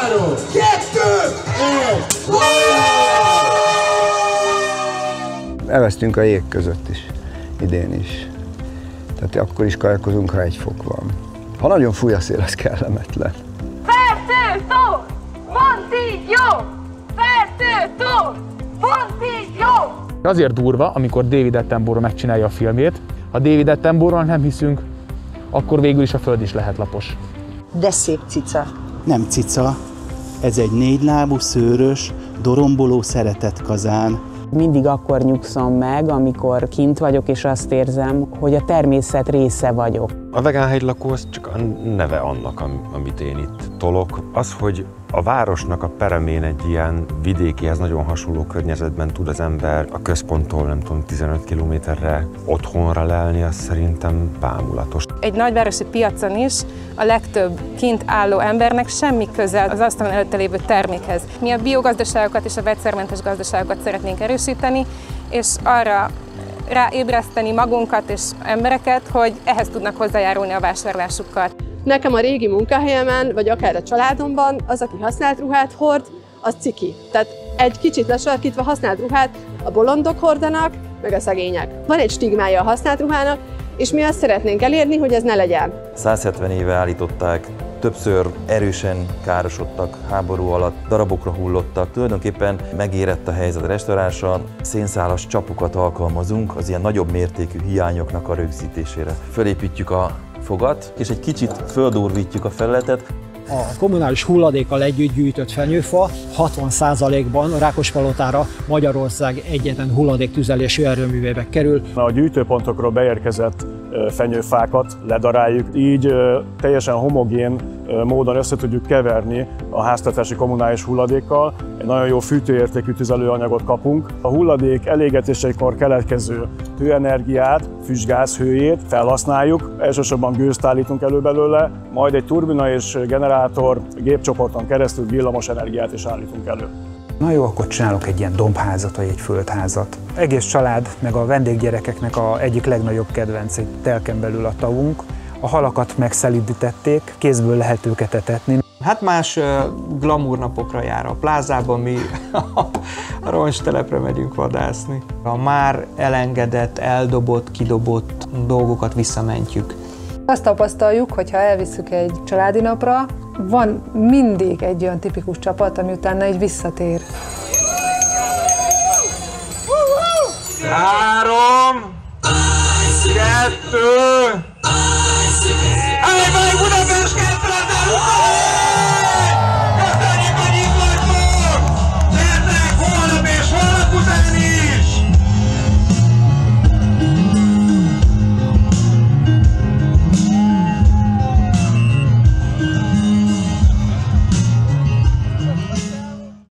3, 2, 1. Elvesztünk a jég között is, idén is. Tehát akkor is kajakozunk, ha 1 fok van. Ha nagyon fúj a szél, az kellemetlen. Fertőtó! Monti jó! Fertőtó! Monti jó! Azért durva, amikor David Attenborough megcsinálja a filmjét. Ha David Attenborough nem hiszünk, akkor végül is a föld is lehet lapos. De szép cica. Nem cica, ez egy 4 lábú, szőrös, doromboló szeretetkazán. Mindig akkor nyugszom meg, amikor kint vagyok, és azt érzem, hogy a természet része vagyok. A vegán hegylakó az csak a neve annak, amit én itt tolok. Az, hogy a városnak a peremén egy ilyen vidékihez nagyon hasonló környezetben tud az ember a központtól, nem tudom, 15 kilométerre otthonra lelni, az szerintem bámulatos. Egy nagyvárosi piacon is a legtöbb kint álló embernek semmi köze az asztalon előtte lévő termékhez. Mi a biogazdaságokat és a vegyszermentes gazdaságokat szeretnénk erősíteni, és arra ráébreszteni magunkat és embereket, hogy ehhez tudnak hozzájárulni a vásárlásukkal. Nekem a régi munkahelyemen, vagy akár a családomban az, aki használt ruhát hord, az ciki. Tehát egy kicsit lesarkítva használt ruhát a bolondok hordanak, meg a szegények. Van egy stigmája a használt ruhának, és mi azt szeretnénk elérni, hogy ez ne legyen. 170 éve állították, többször erősen károsodtak háború alatt, darabokra hullottak. Tulajdonképpen megérett a helyzet a restaurálásra, szénszálas csapokat alkalmazunk az ilyen nagyobb mértékű hiányoknak a rögzítésére. Fölépítjük a fogat, és egy kicsit földurvítjuk a felületet. A kommunális hulladékkal együtt gyűjtött fenyőfa 60%-ban Rákospalotára Magyarország egyetlen hulladéktüzelési erőművébe kerül. A gyűjtőpontokról beérkezett fenyőfákat ledaráljuk, így teljesen homogén módon össze tudjuk keverni a háztartási kommunális hulladékkal. Egy nagyon jó fűtőértékű tüzelőanyagot kapunk. A hulladék elégetésekor keletkező hőenergiát, füstgáz hőjét felhasználjuk, elsősorban gőzt állítunk elő belőle, majd egy turbina és generátor gépcsoporton keresztül villamos energiát is állítunk elő. Na jó, akkor csinálok egy ilyen dombházat vagy egy földházat. Egész család, meg a vendéggyerekeknek egyik legnagyobb kedvenc egy telken belül a tavunk. A halakat megszelídítették, kézből lehet őket etetni. Hát más glamour napokra jár a plázában, mi a roncstelepre megyünk vadászni. A már elengedett, eldobott, kidobott dolgokat visszamentjük. Azt tapasztaljuk, hogy ha elviszük egy családi napra, van mindig egy olyan tipikus csapat, ami utána egy visszatér. 3, 2, 1, Budapest!